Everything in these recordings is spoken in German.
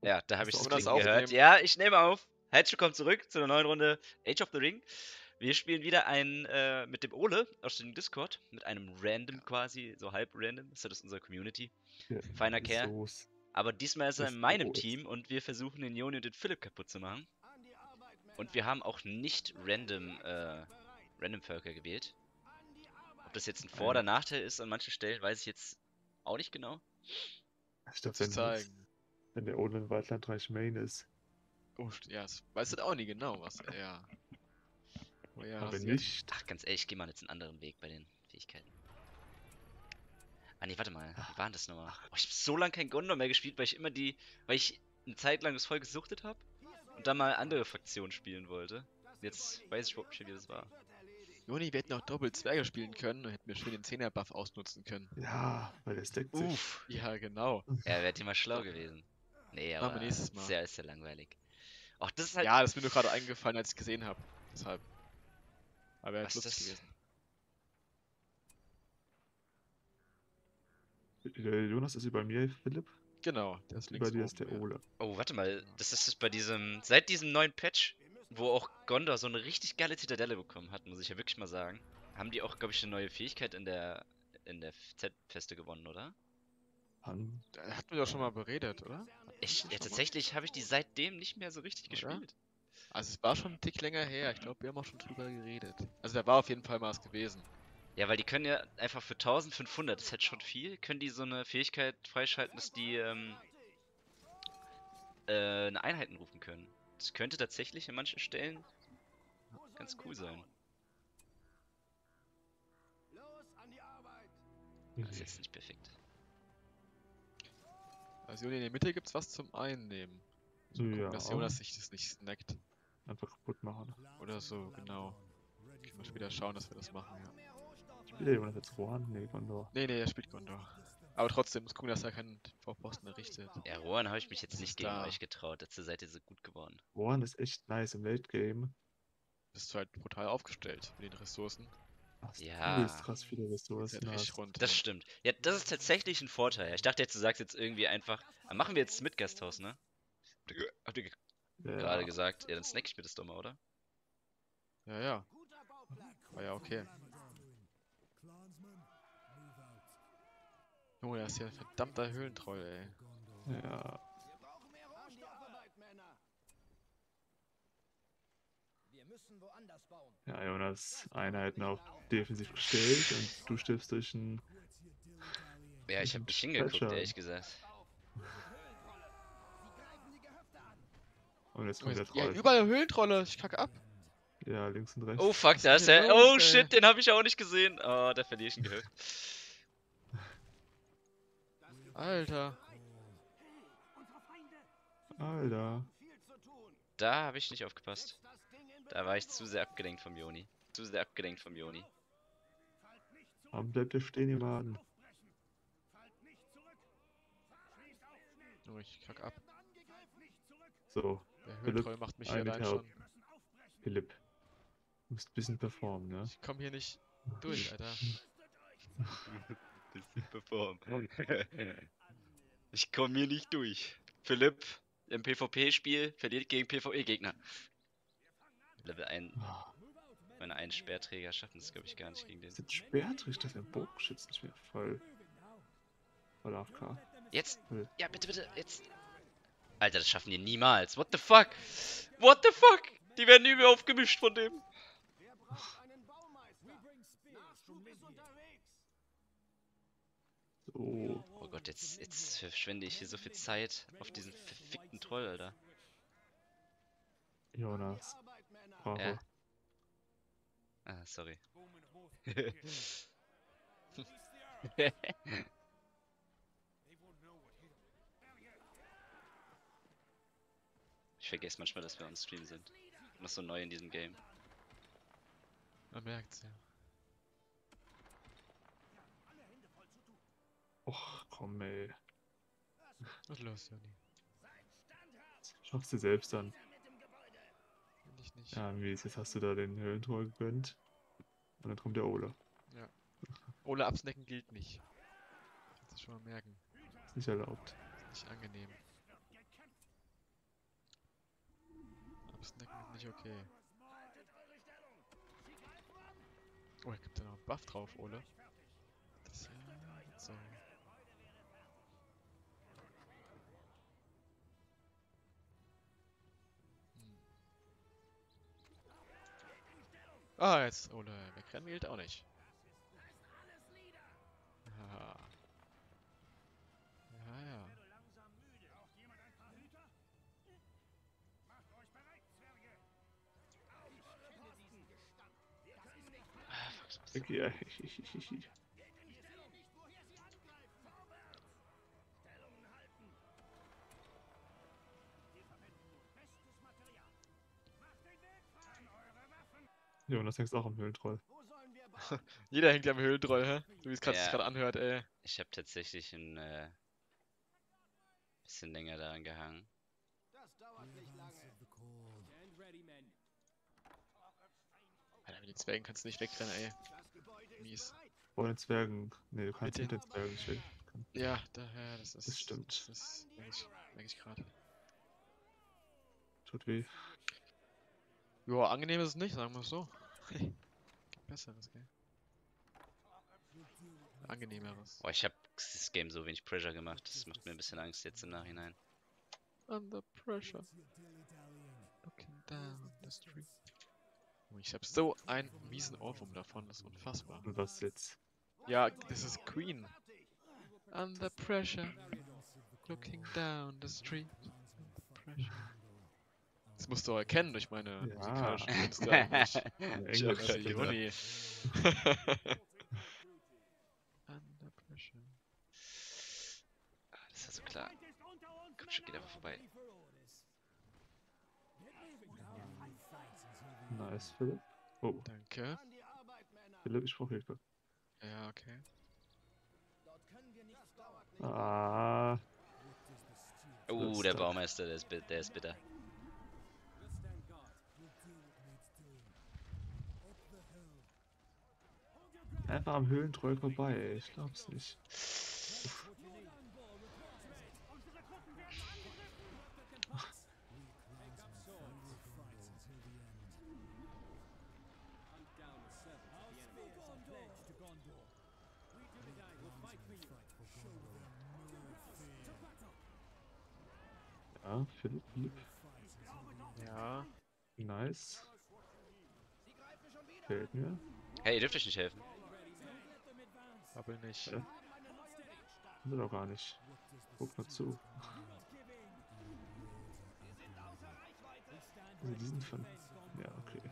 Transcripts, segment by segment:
Ja, da habe Hast ich du das auch das Klinken gehört. aufnehmen? Ja, ich nehme auf. Herzlich willkommen zurück zu einer neuen Runde Age of the Ring. Wir spielen wieder mit dem Ole aus dem Discord, mit einem Random quasi, so halb random, ist ja das unsere Community. Ja, Feiner Kerl. So's. Aber diesmal ist er Das in meinem Brot. Team und wir versuchen den Joni und den Philipp kaputt zu machen. Und wir haben auch nicht random Völker gewählt. Ob das jetzt ein Vor- oder Nachteil ist an manchen Stellen, weiß ich jetzt auch nicht genau. Ich Wird glaube, sich zeigen. wenn der ohne Waldlandreich Main ist. Oh, ja, das weißt du auch nie genau, was er. Wo er Aber rasiert. nicht. Ach, ganz ehrlich, ich gehe mal jetzt einen anderen Weg bei den Fähigkeiten. Ah nee, warte mal, wie war denn das nochmal? Oh, ich habe so lange kein Gondor mehr gespielt, weil ich eine Zeit lang das voll gesuchtet habe und dann mal andere Fraktionen spielen wollte. Jetzt weiß ich überhaupt nicht, wie das war. Joni, wir hätten auch Doppel-Zwerge spielen können und hätten wir schön den 10er-Buff ausnutzen können. Ja, weil der stackt sich. Uff. Ja, genau. Ja, wäre die mal schlau gewesen. Nee, Machen wir aber nächstes Mal. ist ja langweilig. Ach, das ist halt. Ja, das ist mir nur gerade eingefallen, als ich gesehen habe. Deshalb. Aber wäre Was lustig das? gewesen. Der Jonas ist über mir, Philipp. Genau, der ist Und links über dir oben. ist der Ja. Ole. Oh, warte mal, das ist bei seit diesem neuen Patch, wo auch Gondor so eine richtig geile Zitadelle bekommen hat, muss ich ja wirklich mal sagen, haben die auch, glaube ich, eine neue Fähigkeit in der Z-Feste gewonnen, oder? An. Da hatten wir doch schon mal beredet, oder? Ja, Schon mal, tatsächlich habe ich die seitdem nicht mehr so richtig oder? gespielt. Also es war schon ein Tick länger her. Ich glaube, wir haben auch schon drüber geredet. Also da war auf jeden Fall mal was gewesen. Ja, weil die können ja einfach für 1500, das ist halt schon viel, können die so eine Fähigkeit freischalten, dass die eine Einheiten rufen können. Das könnte tatsächlich in manchen Stellen ganz cool sein. Das ist jetzt nicht perfekt. Also Joni, in der Mitte gibt's was zum Einnehmen. So gucken, Ja. dass Jonas sich das nicht snackt. Einfach kaputt machen. Oder so, genau. Können wir später schauen, dass wir das machen, ja. Spielt der Jonas jetzt Rohan? Nee, Gondor. Nee, er spielt Gondor. Aber trotzdem muss gucken, dass er keinen Vorposten errichtet. Ja, Rohan habe ich mich jetzt Das nicht ist gegen da. euch getraut. Dazu seid ihr so gut geworden. Rohan ist echt nice im Late Game. Bist du halt brutal aufgestellt mit den Ressourcen. Hast Ja. übelst krass viele Geht's Ressourcen. halt richtig Hast. runter. Das stimmt. Ja, das ist tatsächlich ein Vorteil. Ich dachte jetzt, du sagst jetzt irgendwie einfach. Machen wir jetzt mit Gasthaus, ne? Habt ihr gerade Ja. gesagt? Ja, dann snack ich mir das doch mal, oder? Ja, ja. War ja okay. Junge, das ist ja ein verdammter Höhlentroll, ey. Ja. Ja, Jonas Einheiten auf defensiv gestellt und du stirbst durch einen. Ja, ich habe nicht hingeguckt, ehrlich gesagt. Und jetzt kommt der Ja, Troll. überall Höhlentrolle, ich kacke ab. Ja, links und rechts. Oh fuck, Was da ist ist denn er. los, Oh ey? shit, den habe ich auch nicht gesehen. Oh, da verliere ich ein Gehirn. Alter. Alter. Da habe ich nicht aufgepasst. Da war ich zu sehr abgelenkt vom Joni. Zu sehr abgelenkt vom Joni. Warum bleibt der stehen, ihr Maden? Junge, ich kacke ab. So, Der Philipp, Höhlentroll macht mich hier I need allein help. schon. Philipp. Du musst ein bisschen performen, ne? Ich komme hier nicht durch, Alter. Bisschen performen. Ich komme hier nicht durch. Philipp im PvP-Spiel verliert gegen PvE-Gegner. Level 1. Meine einen Speerträger schaffen es, glaube ich, gar nicht gegen den. Ist jetzt Speertrich, dass der Bogenschütz nicht mehr voll AFK. Jetzt! Will. Ja, bitte, bitte, jetzt! Alter, das schaffen die niemals. What the fuck? What the fuck? Die werden übel aufgemischt von dem. So, Oh Gott, jetzt verschwende ich hier so viel Zeit auf diesen verfickten Troll, Alter. Jonas. Bravo. Ja. Ah, sorry. Ich vergesse manchmal, dass wir on Stream sind. Noch so neu in diesem Game. Man merkt's ja. Och, komm, ey. Was ist los, Joni? Schaffst du selbst dann. Will ich nicht. Ja, mies. Jetzt hast du da den Höhlentor gegönnt. Und dann kommt der Ole. Ohne absnacken gilt nicht. Kannst du schon mal merken. Ist nicht erlaubt. Ist nicht angenehm. Snacken ist nicht okay. Oh, da gibt ja noch einen Buff drauf, Ole. Das ist ja so. Ah, jetzt Ole wegrennen gilt auch nicht. Ja. Ja, ja. Okay. Jonas hängt auch am Höhlentroll. Jeder hängt ja am Höhlentroll, hä? So wie es sich Ja. gerade anhört, ey. Ich habe tatsächlich ein bisschen länger daran gehangen. Alter, mit den Zwergen kannst du nicht wegrennen, ey. Mies. Vor den Zwergen. Nee, du kannst Bitte? mit den Zwergen nicht weg. Ja, daher, das ist. Das stimmt. Das merke ich gerade. Tut weh. Ja, angenehm ist es nicht, sagen wir es so. Gibt Besseres, gell? Angenehmeres. Boah, ich habe das Game so wenig Pressure gemacht. Das macht mir ein bisschen Angst jetzt im Nachhinein. Under pressure. Looking down the street. Oh, ich hab so einen miesen Ohrwurm davon, das ist unfassbar. Und was jetzt? Ja, das ist Queen. Under pressure. Looking down the street. Under pressure. Das musst du auch erkennen durch meine Ja. musikalischen Künste eigentlich. Eine Ich hab ja die Englischstimme. Uni. Under pressure. Das ist so klar. Komm schon, geht einfach vorbei. Nice, Philipp. Oh, Danke. Philipp, ich brauche Hilfe. Ja, okay. Ah, Das- Der Baumeister, der ist bitter. einfach am Höhlentroll vorbei, ey. Ich glaub's nicht. Ja, Philipp. Ja. Nice. Fehlt mir. Hey, ihr dürft euch nicht helfen. Aber nicht. Ja. Will doch gar nicht. Guck mal zu. Also die sind von... Ja, okay.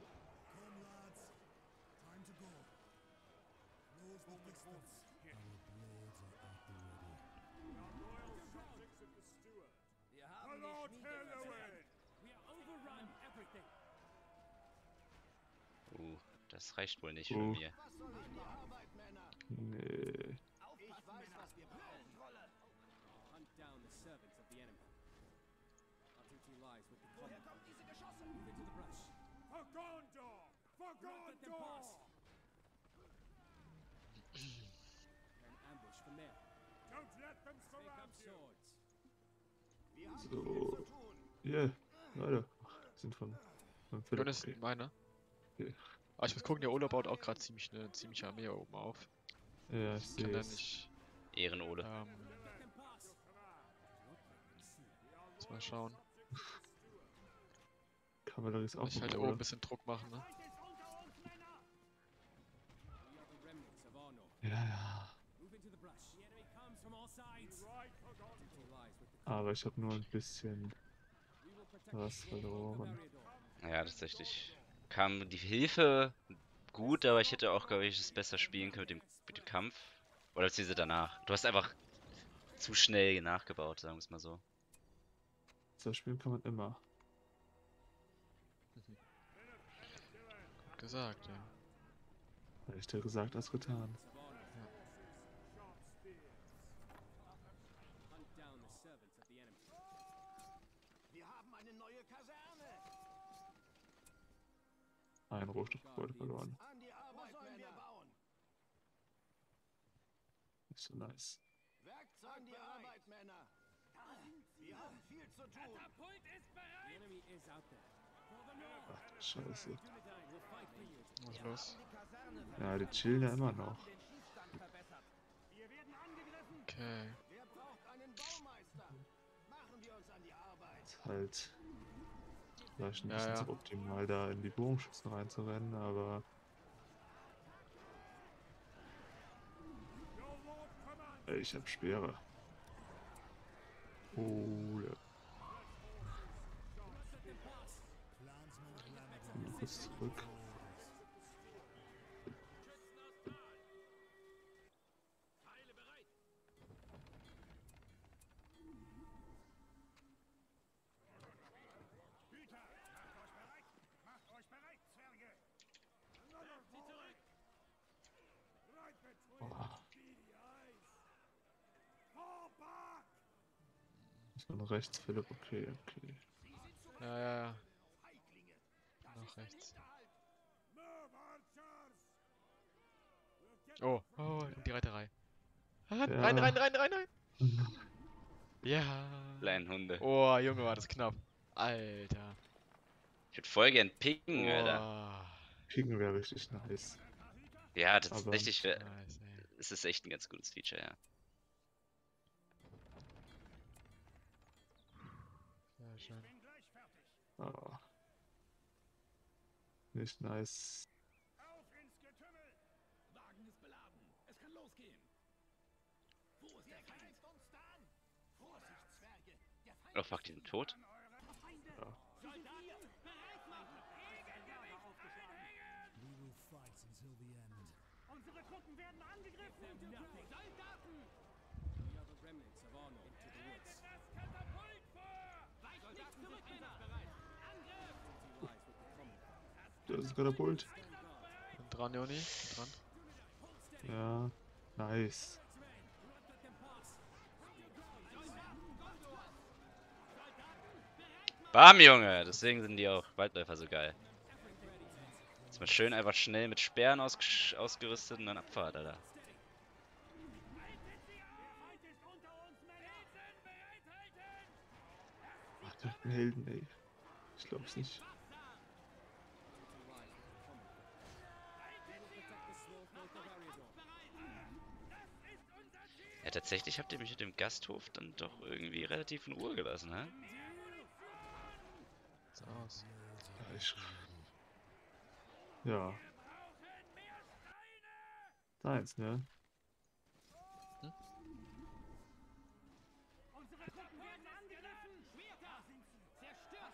Das reicht wohl nicht für Oh. mir. Nee. So. Yeah. Leute. Sind von Philipp. Jonas, Okay. meiner. Okay. Aber ich muss gucken, der Urlaub baut auch gerade eine ziemliche Armee oben auf. Ja, ich Kann sehe da es. nicht. Ehrenode. Muss mal schauen. Kavallerie ist auch Ich halt vorbei, oben ein oder? bisschen Druck machen, ne? Ja, ja. Aber ich habe nur ein bisschen was verloren. Ja, tatsächlich. Kam die Hilfe gut, aber ich hätte auch, glaube ich, es besser spielen können mit dem Kampf. Oder beziehungsweise danach. Du hast einfach zu schnell nachgebaut, sagen wir es mal so. So spielen kann man immer. Gut gesagt, ja. Leichter gesagt als getan. Ein Rohstoffgebäude verloren. Nicht so nice. An die Arbeit, Männer! Wir haben viel zu tun! Katapult ist bereit! The enemy is out there. Ach, Scheiße. Was ist los? Ja, die chillen ja immer noch. Okay. Ist halt vielleicht ein Ja, bisschen ja. suboptimal, da in die Bogenschützen reinzurennen, aber ich hab Speere. Oh, ja. Mal kurz zurück. Oh, ist man rechts, Philipp? Okay, okay. Ja, ja, ja. Nach rechts. Oh, oh, die Reiterei. Ah, Ja. rein, rein, rein, rein, rein. Ja. Kleinen Hunde. Oh, Junge, war das knapp. Alter. Ich würde voll gern picken, Alter. Oh. Picken wäre richtig nice. Ja, Aber tatsächlich Nice, ey. ist es echt ein ganz gutes Feature, ja. Sehr schön. ah, nicht nice. Oh fuck, die sind tot. Ja. Unsere Truppen werden angegriffen! Soldaten! Das Katapult vor! Weicht nicht zurück, Männer! Angriff! Das ist Katapult. Und dran, Joni. Dran. Ja, nice. Bam, Junge! Deswegen sind die auch Waldläufer so geil. Ist mal schön einfach schnell mit Speeren ausgerüstet und dann Abfahrt, Alter. Ach, der hat einen Helden, ey. Ich glaub's nicht. Ja, tatsächlich habt ihr mich mit dem Gasthof dann doch irgendwie relativ in Ruhe gelassen, hä? So aus. Ja, ja. Deins, ne? Hm? Unsere Truppen werden angegriffen! Schwerter! Zerstört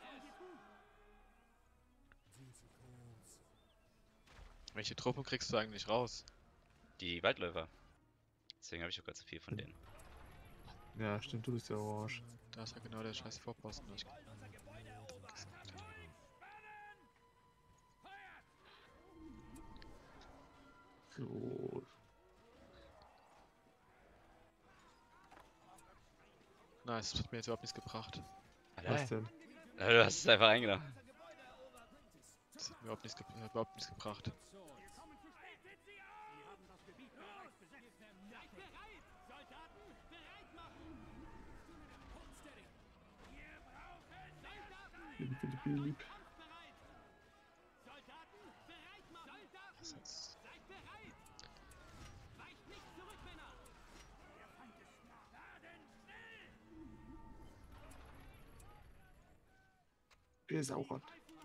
es! Welche Truppen kriegst du eigentlich raus? Die Waldläufer. Deswegen habe ich auch ganz so viel von denen. Ja, stimmt, du bist ja orange. Da ist ja genau der scheiß Vorposten. Den ich So. Nice, das hat mir jetzt überhaupt nichts gebracht. Was denn? Du hast es einfach eingenommen. Das hat mir überhaupt nichts gebracht. Lieb. Das ist Wir Sauron.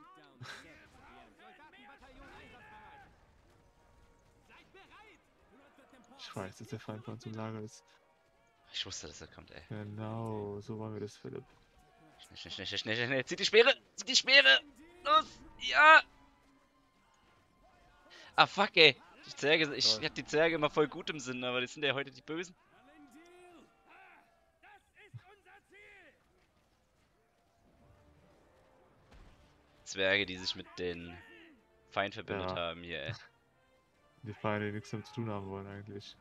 Ich weiß, dass der Feind bei uns im Lager ist. Ich wusste, dass er kommt, ey. Genau, so wollen wir das, Philipp. Schnell, schnell, schnell, schnell, schnell. Zieh die Speere! Zieh die Speere! Los! Ja! Ah, fuck, ey. Die Zwerge, ich hab die Zwerge immer voll gut im Sinn, aber die sind ja heute die Bösen. Zwerge, die sich mit den Feind verbündet Ja. haben hier, ey. Die Feinde, die nichts damit zu tun haben wollen, eigentlich.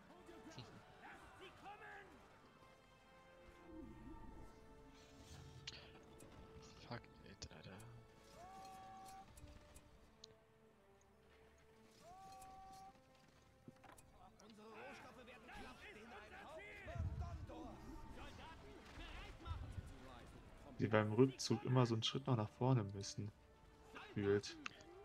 fuck it, Alter. Die beim Rückzug immer so einen Schritt noch nach vorne müssen. gefühlt.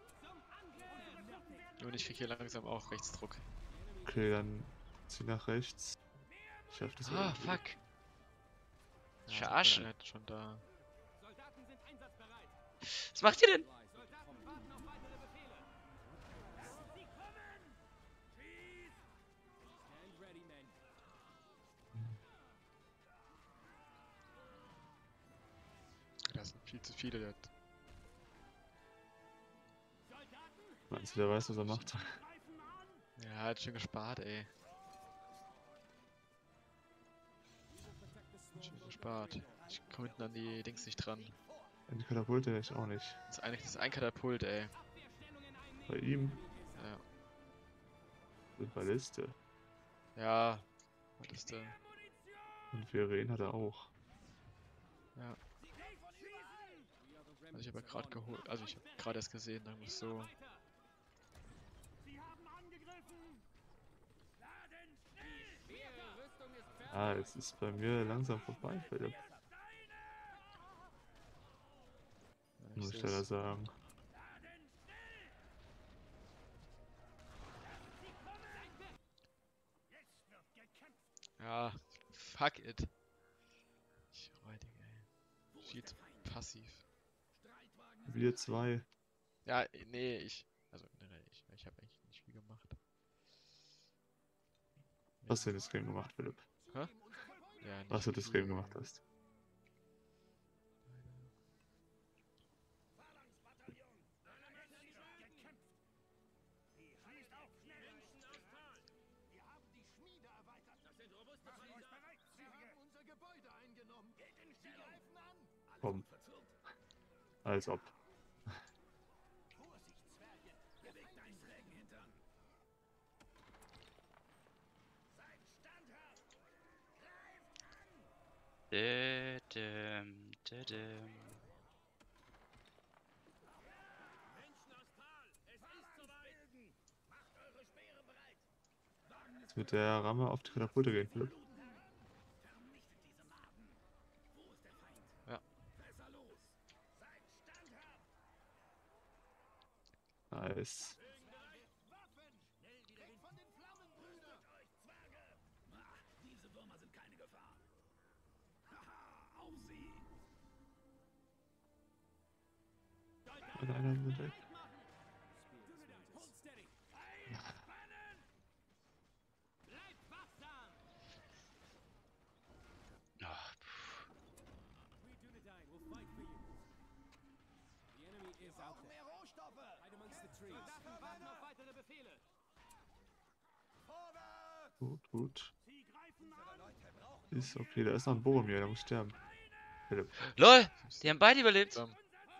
Und ich krieg hier langsam auch Rechtsdruck. Okay, dann zieh nach rechts. Ich schaff das Ah, irgendwie. fuck. Ja, Verarschen. Einheit schon da. Soldaten sind einsatzbereit. Was macht ihr denn? Soldaten warten auf weitere Befehle. Sie kommen! Schieß! Stand ready, men. Das sind viel zu viele jetzt. Soldaten, Meinst du, der weiß, was er macht? greifen an! Ja, hat schön gespart, ey. Schön gespart. Ich komme hinten an die Dings nicht dran. An die Katapulte ich auch nicht. Das ist eigentlich das ein Katapult, ey. Abwehrstellungen einnehmen. Bei ihm Ja. sind Balliste. Ja. Was ist da? Und Viren hat er auch. Ja. Schießen! Also ich habe ja gerade geholt. Also ich habe gerade erst gesehen, dann muss so. Weiter! Sie haben angegriffen! Laden schnell! Die Rüstung ist fertig! Ah, es ist bei mir langsam vorbei, Philipp. Ja, ich Muss ich seh's. leider sagen. Laden schnell! Sie kommen! Jetzt wird gekämpft! Ja, fuck it. Ich räudig, ey. Viel zu passiv. Wir zwei. Ja, nee, ich. Also, nee, ich habe eigentlich nicht viel gemacht. Was hast du in das Game gemacht, Philipp? Hä? Ja, nicht Was du das viel. Game gemacht hast? Schießt auf schnell! Menschen aus Tal! Wir haben die Schmiede erweitert! Das sind robuste Feinde! Bereit! Sie haben unser Gebäude eingenommen! Geht in Stellung! Sie greifen an! Komm. Als ob. Vorsicht, Zwerge! Bewegt deinen schrägen Hintern! Seid standhaft! Greift an! Dädem, dädem. Menschen aus Tal! Es ist soweit! Macht eure Speere bereit! Jetzt mit der Ramme auf die Katapulte gehen, Philipp. Vernichtet diese Maden! Wo ist der Feind? Ja. Besser los! Seid standhaft! Nice. Waffen! Schnell wieder weg von den Flammen, Brüder! Euch, Zwerge! Diese Würmer sind keine Gefahr! Haha, auf sie! Und einer ist weg. Hold steady! Einspannen! Bleibt wachsam! Ach, We Dunedain will fight for you. The enemy is out there. Mehr Rohstoffe! Hide amongst the trees. Soldaten warten auf weitere Befehle. Vorwärts! Gut, gut. Sie greifen an! Ist okay, da ist noch ein Boromir, der muss sterben. Philipp. LOL! Die haben beide überlebt. Dann,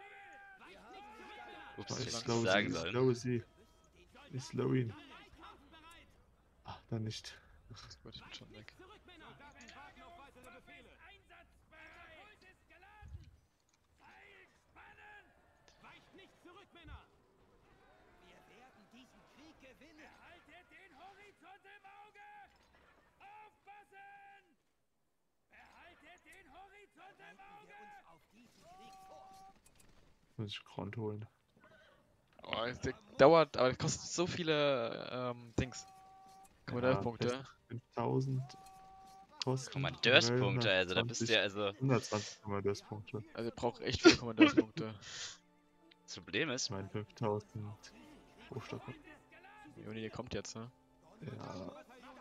Ups, Zu ich langsam. hätte sagen Ich sollen. slow sie. Ich slow ihn. Ach, dann nicht. das wollte ich bin schon weg. Zurück, Männer! Soldaten warten auf weitere Befehle. Einsatzbereit! Katapult ist geladen! Seil spannen! Weicht nicht zurück, Männer! Wir werden diesen Krieg gewinnen! Behaltet den Horizont im Auge! Aufpassen! Behaltet den Horizont im Auge! Auf diesen Krieg vor! Muss ich Grund holen. Oh, der dauert, aber das kostet so viele Dings. Kommandierpunkte. 5000 kosten. Kommandeurspunkte, also da bist du ja, also. 120 Kommandierspunkte. Also braucht echt viele Kommandierpunkte. Das Problem Ich ist, meine 5000 Rohstoffe. Juni, der kommt jetzt, ne? Ja,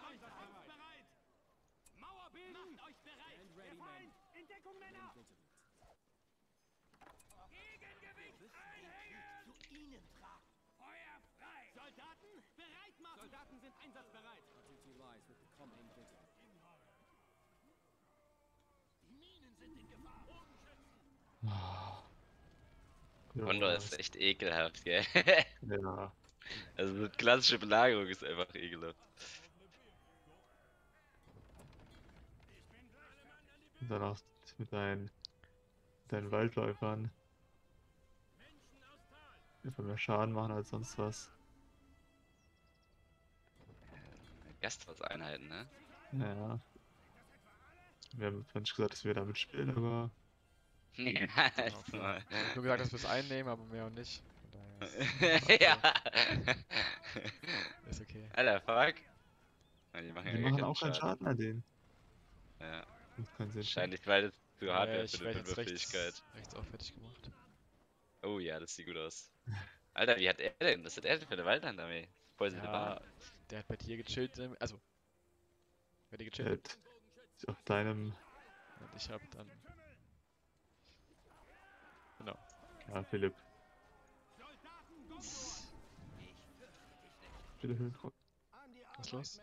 Mauer bilden! Macht euch bereit! Der Feind! In Deckung, Männer! Gegengewicht einhängen! Zu ihnen tragen! Feuer frei! Soldaten, bereit machen! Soldaten sind einsatzbereit! Die Minen sind in Gefahr! Gondor ist echt ekelhaft, gell? ja. Also so klassische Belagerung ist einfach ekelhaft. Und dann auch mit deinen Waldläufern. Einfach mehr Schaden machen als sonst was. Gasthauseinheiten, ne? Ja. Wir haben zwar nicht gesagt, dass wir da mitspielen, aber Ja, Nur gesagt, dass wir es einnehmen, aber mehr und nicht. Ja. Ist okay. Alter, fuck. Ja, die machen Die ja gar machen keinen auch keinen Schaden an denen. Ja, Macht keinen Sinn. wahrscheinlich, weil es zu hart wäre für Ich eine werde jetzt Fünferfähigkeit. rechts auch fertig gemacht. Oh ja, das sieht gut aus. Alter, wie hat er denn? Was hat er denn für eine Waldland-Armee? Voll in der Bahn. Ja, der hat bei dir gechillt, also, bei dir Der gechillt. hat sich auf deinem. Und ich hab dann. Genau. Ja, Philipp. Bitte Höhentrott. Was ist los?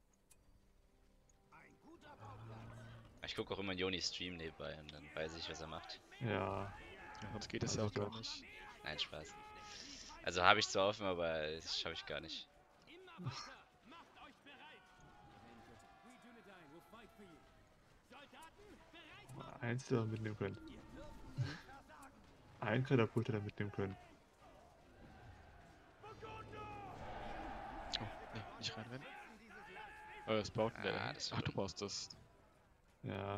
Ich gucke auch immer Jonis Stream nebenbei und dann weiß ich, was er macht. Ja. Ja, sonst geht es ja Also auch gar doch. nicht. Nein, Spaß. Also habe ich zwar offen, aber das schaffe ich gar nicht. Immer weiter! Macht euch bereit! We Dunedain will fight for you. Soldaten, bereit! Eins hätte er mitnehmen können. Ein Katapult hätte er mitnehmen können. Oh, nee, nicht reinrennen. Es baut Ah, der. das war Ach, du dumm. brauchst das. Ja.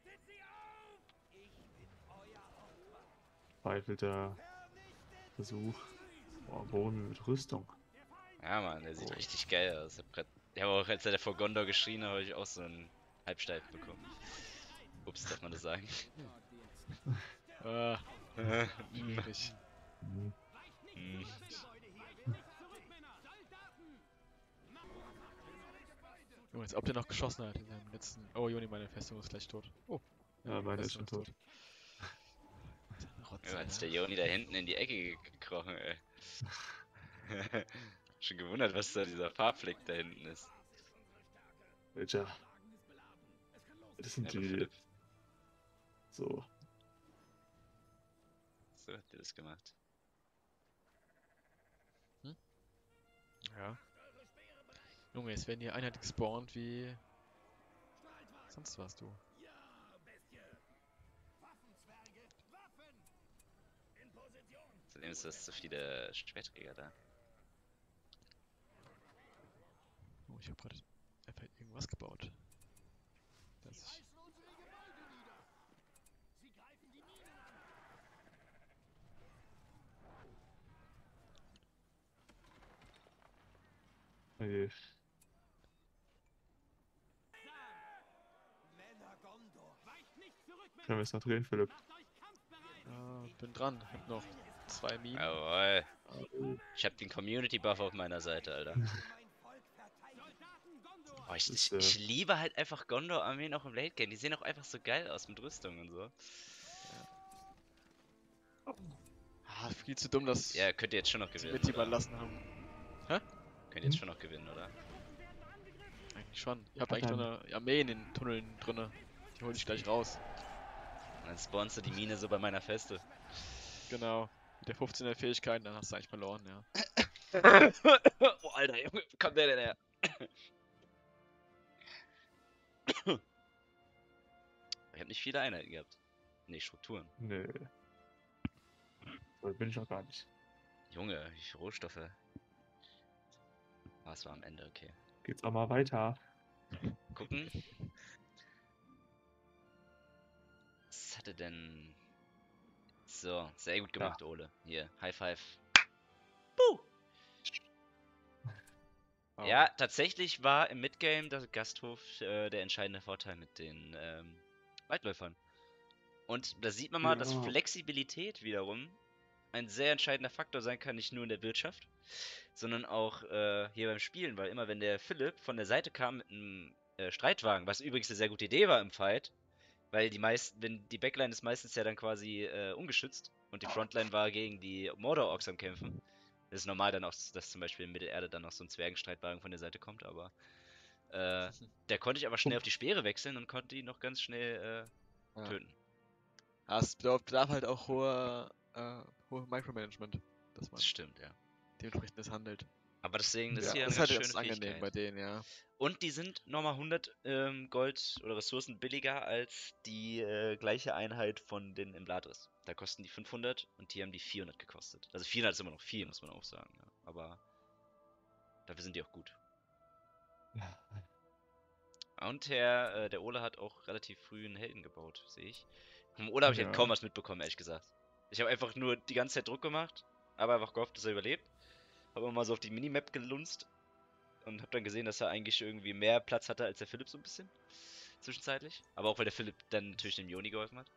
Zweifelter Versuch. Boah, Boden mit Rüstung. Ja, Mann, der sieht Oh. richtig geil aus. Ich hab auch, als er vor Gondor geschrien hat, habe ich auch so einen Halbsteif bekommen. Ups, darf man das sagen? Ah, schwierig. Hm. Hm. Junge, als ob der noch geschossen hat in seinem letzten. Oh, Joni, meine Festung ist gleich tot. Oh, Ja, meine ist Festung schon tot. Rotze, Ja, jetzt ja. der Joni da hinten in die Ecke gekrochen, ey. Schon gewundert, was da dieser Farbfleck da hinten ist. Welcher? Das sind Ja, aber die. Philipp, So. so hat der das gemacht. Ja. Junge, jetzt werden hier Einheiten gespawnt wie. Sonst was, du. Zudem ist das zu viele Schwerträger da. Oh, ich hab gerade einfach irgendwas gebaut. Das ich. Okay. Männer Gondor! Weicht nicht zurück, Männer! Können wir es noch drehen, Philipp? Macht euch kampfbereit! Bin dran. Hab noch 2 Minen. Jawohl. Oh. Ich hab den Community-Buff auf meiner Seite, Alter. Mein Volk verteidigt! Soldaten Gondor! Oh, ist, ich liebe halt einfach Gondor-Armeen auch im Late-Game. Die sehen auch einfach so geil aus mit Rüstung und so. Ah, viel zu dumm, dass Ja, könnt ihr jetzt schon noch sie gewinnen. mir die Oder? überlassen haben. Könnt ihr jetzt schon noch gewinnen, oder? Eigentlich schon. Ich hab Hat eigentlich er- noch eine Armee in den Tunneln drinne. Die hol ich gleich raus. Und dann spawnst du die Mine so bei meiner Feste. Genau. Mit der 15er Fähigkeit, dann hast du eigentlich verloren, ja. Oh, Alter, Junge, wo kommt der denn her? Ich hab nicht viele Einheiten gehabt. Nee, Strukturen. Nee. So bin ich auch gar nicht. Junge, wie viele Rohstoffe. Ah, es war am Ende, okay. Geht's auch mal weiter. Gucken. Was hatte denn... So, sehr gut gemacht, Ole. Hier, High Five. Puh! Aber Ja, tatsächlich war im Midgame der Gasthof der entscheidende Vorteil mit den Waldläufern. Und da sieht man mal, dass Ja. Flexibilität wiederum ein sehr entscheidender Faktor sein kann, nicht nur in der Wirtschaft, sondern auch hier beim Spielen, weil immer wenn der Philipp von der Seite kam mit einem Streitwagen, was übrigens eine sehr gute Idee war im Fight, weil die Backline ist meistens ja dann quasi ungeschützt und die Frontline war gegen die Mordor-Orks am Kämpfen. Das ist normal dann auch, dass zum Beispiel in Mittelerde dann noch so ein Zwergenstreitwagen von der Seite kommt, aber der konnte ich aber schnell auf die Speere wechseln und konnte ihn noch ganz schnell Ja. töten. es bedarf halt auch hohe Micromanagement, dass man Das stimmt, ja. dementsprechend das handelt. Aber deswegen ist Ja, hier Das eine ist halt ganz ganz schöne angenehm bei Fähigkeit. denen, ja. Und die sind nochmal 100 Gold oder Ressourcen billiger als die gleiche Einheit von den Embladris. Da kosten die 500 und die haben die 400 gekostet. Also 400 ist immer noch viel, muss man auch sagen. Ja. Aber dafür sind die auch gut. Und der Ole hat auch relativ früh einen Helden gebaut, sehe ich. Vom Ole habe ich halt Ja. kaum was mitbekommen, ehrlich gesagt. Ich habe einfach nur die ganze Zeit Druck gemacht aber einfach gehofft, dass er überlebt. Habe mal so auf die Minimap gelunzt und habe dann gesehen, dass er eigentlich irgendwie mehr Platz hatte als der Philipp so ein bisschen. Zwischenzeitlich. Aber auch weil der Philipp dann natürlich dem Joni geholfen hat.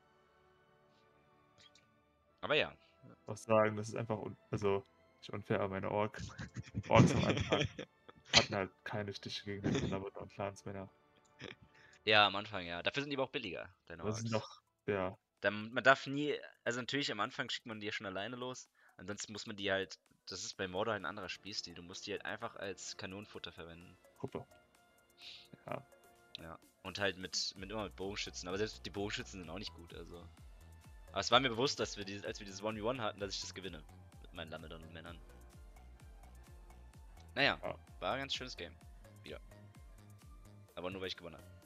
Aber ja. Auch sagen, das ist einfach, also nicht unfair, aber meine Orks am Anfang hatten halt keine Stiche gegen den Thunderbolter und Clansmänner. Ja, am Anfang ja. Dafür sind die aber auch billiger, deine Aber sie sind Orks. noch, ja, Man darf nie, also natürlich am Anfang schickt man die ja schon alleine los. Ansonsten muss man die halt, das ist bei Mordor halt ein anderer Spielstil. Du musst die halt einfach als Kanonenfutter verwenden. Gruppe. Ja, Ja. Und halt immer mit Bogenschützen. Aber selbst die Bogenschützen sind auch nicht gut, also. Aber es war mir bewusst, dass als wir dieses 1v1 hatten, dass ich das gewinne. Mit meinen Lamedon und Männern. Naja, Ja. war ein ganz schönes Game. Wieder. Aber nur weil ich gewonnen habe.